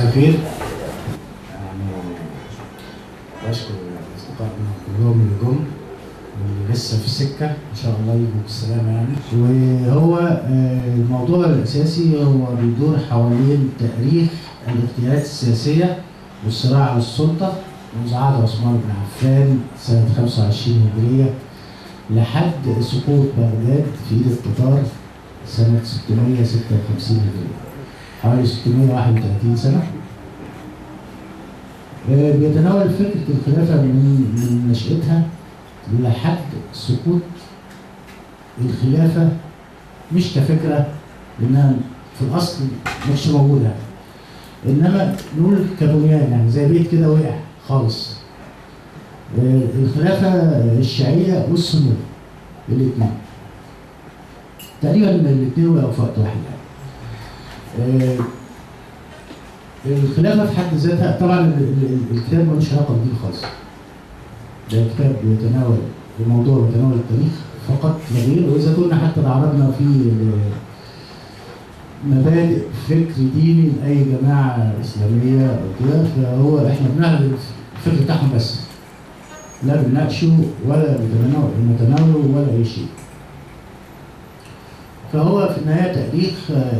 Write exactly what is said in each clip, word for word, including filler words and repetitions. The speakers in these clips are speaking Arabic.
مساء الخير. يعني بشكر اصدقائنا كلهم اللي جم واللي لسه في السكه ان شاء الله يجوا بالسلامه يعني. وهو الموضوع الاساسي هو بيدور حوالين تاريخ الاغتيالات السياسيه والصراع على السلطه منذ عهد عثمان بن عفان سنه خمسة وعشرين هجريه لحد سقوط بغداد في ايد التتار سنه ستمائة وستة وخمسين هجريه، حوالي ستمائة وواحد وثلاثين سنه. بيتناول فكره الخلافه من من نشاتها لحد سقوط الخلافه، مش كفكره لانها في الاصل مش موجوده، انما نقول كبنيان يعني زي بيت كده وقع خالص. الخلافه الشيعيه والسنيه الاثنين تقريبا الاثنين وقعوا في وقت واحد يعني. الخلافه في حد ذاتها طبعا الكتاب ملوش علاقه بدين خالص. ده كتاب بيتناول الموضوع بيتناول التاريخ فقط لا غير، واذا كنا حتى تعرضنا في مبادئ فكر ديني لاي جماعه اسلاميه او كده، فهو احنا بنعرض الفكر بتاعهم بس، لا بنناقشه ولا بنتناوله ولا اي شيء. فهو في النهايه تاريخ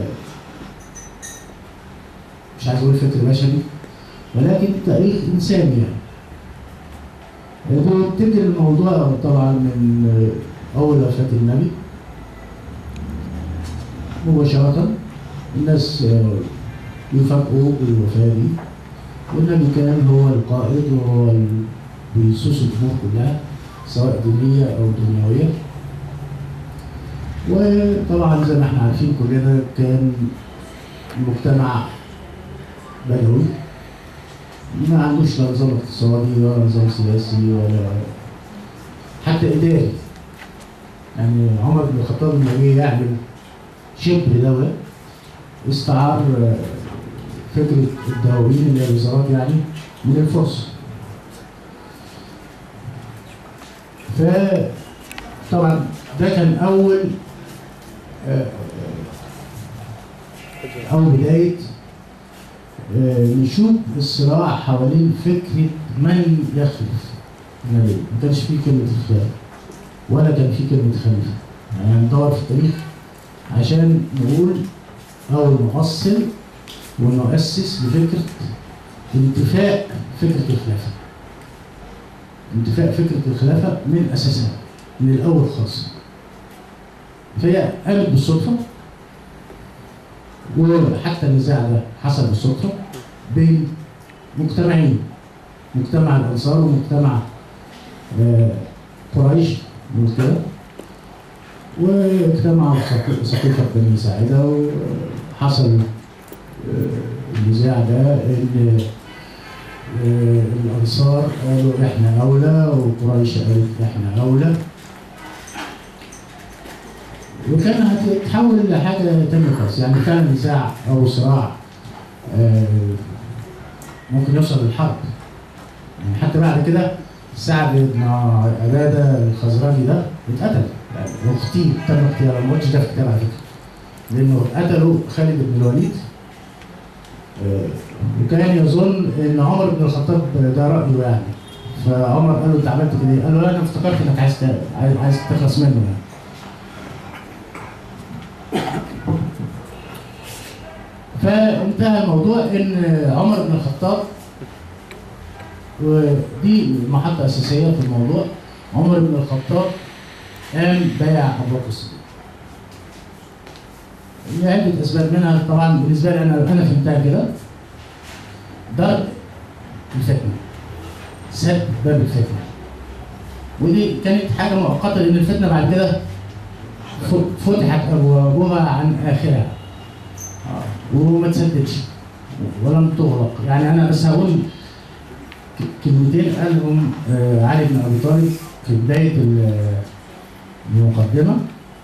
مش عايز اقول فكر بشري ولكن تاريخ انساني يعني. بيبتدي الموضوع طبعا من اول وفاه النبي مباشره، الناس يفاجئوا بالوفاه دي، والنبي كان هو القائد وهو اللي بيسوس الامور كلها سواء دينيه او دنيويه. وطبعا زي ما احنا عارفين كلنا كان مجتمع بدوي ما عندوش لا نظام اقتصادي ولا نظام سياسي ولا حتى اداري. يعني عمر بن الخطاب لما جه يعمل شبه دوله استعار فكره الدواوين اللي هي الوزارات يعني من الفرس. فطبعا ده كان اول اول بدايه نشوف الصراع حوالين فكره من يخلف النبي. ما كانش فيه كلمه الخلافه ولا كان فيه كلمه خليفه، يعني هندور في التاريخ عشان نقول اول مؤصل ونؤسس لفكره انتفاء فكره الخلافه. انتفاء فكره الخلافه من اساسها من الاول خالص. فهي قامت بالصدفه، وحتى النزاع ده حصل بالصدفه بين مجتمعين، مجتمع الانصار ومجتمع قريش كده، واجتمعوا سقيفه بني ساعده وحصل النزاع ده ان الانصار قالوا احنا اولى وقريش قالت احنا اولى، وكان هتتحول لحاجه تانيه خالص. يعني كان نزاع او صراع ممكن يوصل للحرب. يعني حتى بعد كده سعد بن عباده الخزرجي ده اتقتل، يعني اغتيل، تم اغتياله. ما قلتش ده في الكتاب على فكره، لانه قتلوا خالد بن الوليد، وكان يظن ان عمر بن الخطاب ده رايه يعني. فعمر قال له انت عملت كده ايه؟ قال له لا انا افتكرت انك عايز عايز تخلص منه يعني. فانتهى الموضوع ان عمر بن الخطاب، ودي محطة أساسية في الموضوع، عمر بن الخطاب قام بايع أبو بكر الصديق. لعدة أسباب، منها طبعا بالنسبة لي أنا أنا فهمتها كده، ضرب الفتنة، سد باب الفتنة. ودي كانت حاجة مؤقتة لأن الفتنة بعد كده فتحت أبوابها عن آخرها وما تسددش ولم تغلق. يعني انا بس هقول كلمتين قالهم علي بن ابي طالب في بدايه المقدمه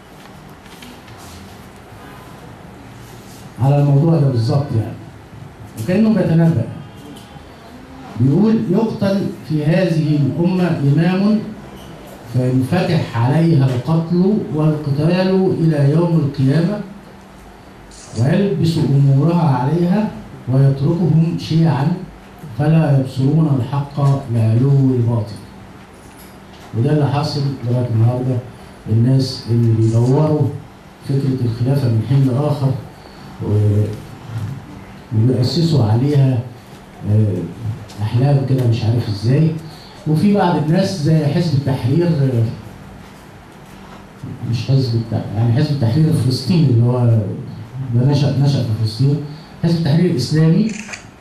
على الموضوع ده بالظبط يعني، وكانه بيتنبأ. بيقول يقتل في هذه الامه امام فينفتح عليها القتل والقتال الى يوم القيامه ويلبس امورها عليها ويتركهم شيعا فلا يبصرون الحق لعلو الباطل. وده اللي حاصل لغايه النهارده. الناس اللي بيدوروا فكره الخلافه من حين لاخر وبيأسسوا عليها احلام كده مش عارف ازاي. وفي بعض الناس زي حزب التحرير، مش حزب التحرير يعني حزب التحرير الفلسطيني اللي هو ده نشأ نشأ في فلسطين، حزب التحرير الاسلامي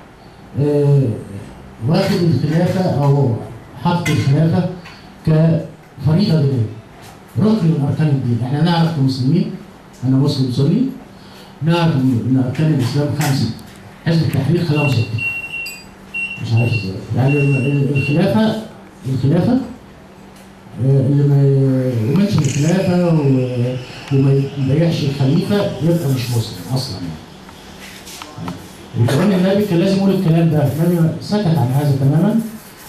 واخد الخلافه او حط الخلافه كفريضه دينيه، ركن من اركان الدين. احنا نعرف كمسلمين، انا مسلم سني، نعرف ان اركان الاسلام خمسه، حزب التحرير خلاهم سته. مش عارف ازاي. يعني الخلافه الخلافه اللي ما يؤمنش بالخلافه وما يبايعش الخليفه يبقى مش مسلم اصلا يعني. وكمان النبي كان لازم يقول الكلام ده، النبي سكت عن هذا تماما.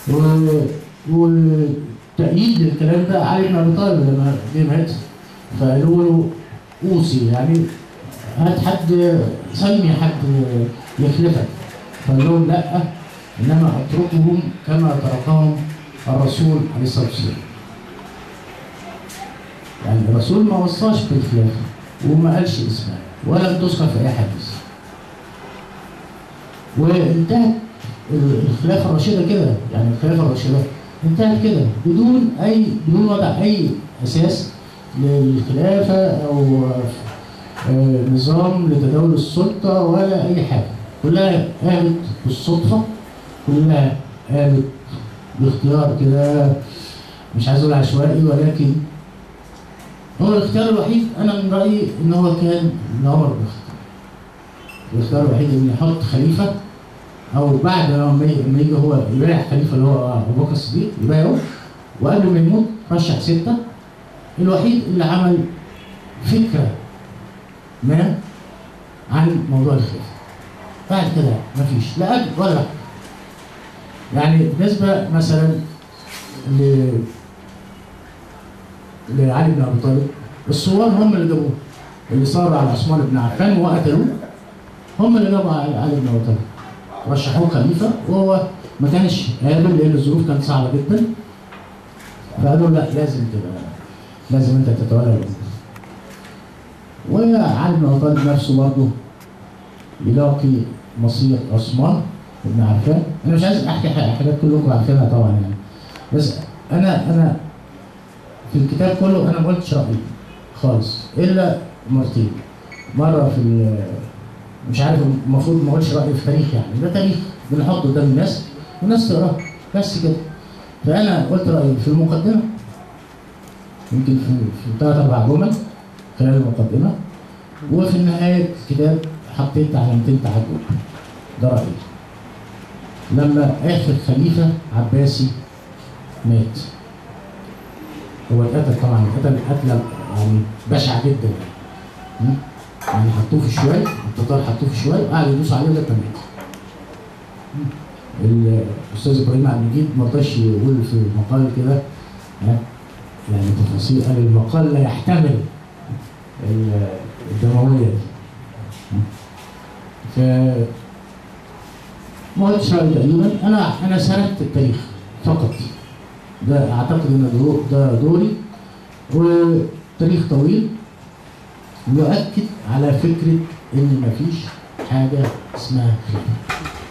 والتأييد للكلام ده علي بن ابي طالب لما جه مات فقالوا له اوصي يعني هات حد سمي حد يخلفك، فقال لهم لا انما اتركهم كما تركهم الرسول عليه الصلاه والسلام. يعني الرسول ما وصاش بالخلافه وما قالش اسمها ولم تذكر في اي حديث. وانتهت الخلافه الراشده كده، يعني الخلافه الراشده انتهت كده بدون اي بدون وضع اي اساس للخلافه او نظام لتداول السلطه ولا اي حاجه. كلها قامت بالصدفه، كلها قامت باختيار كده مش عايز اقول عشوائي، ولكن هو الاختيار الوحيد انا من رايي ان هو كان لعمر بن الخطاب. الاختيار الوحيد ان يحط خليفه او بعد ما يجي هو يبايع خليفه اللي هو ابو بكر الصديق يبايعه، وقبل ما يموت رشح سته. الوحيد اللي عمل فكره ما عن موضوع الخلافه. بعد كده مفيش لا قبل ولا بعد. يعني بالنسبه مثلا ل لعلي بن ابي طالب، الثوار هم اللي جابوه، اللي صار على عثمان بن عفان وقتلوه هم اللي جابوا علي بن ابي طالب، رشحوه خليفه وهو ما كانش قابل لان الظروف كانت صعبه جدا. فقالوا لا لازم كده، لازم انت تتولى الامور. وعلي بن ابي طالب نفسه برضه يلاقي مصير عثمان بن عفان. انا مش عايز احكي حاجات كلكم عارفينها طبعا يعني، بس انا انا في الكتاب كله انا ما قلتش رايي خالص الا مرتين. مره في مش عارف المفروض ما اقولش رايي في تاريخ، يعني ده تاريخ بنحطه قدام الناس والناس تقراه بس كده. فانا قلت رايي في المقدمه يمكن في في ثلاث اربع جمل خلال المقدمه، وفي نهايه الكتاب حطيت علامتين تعجب. ده رايي. لما اخر خليفه عباسي مات، هو اتقتل طبعا، اتقتل قتله يعني بشعه جدا يعني. يعني حطوه في شوال، التتار حطوه في شوال وقعدوا يدوسوا عليه لغايه ما مات. الاستاذ ابراهيم عبد المجيد ما رضاش يقول في مقال كده يعني تفاصيل، قال المقال لا يحتمل الدمويه دي. ف ما قلتش رايي تقريبا، انا انا سردت التاريخ فقط. ده اعتقد ان ده دوري، وتاريخ طويل يؤكد على فكره ان مفيش حاجه اسمها خلافه.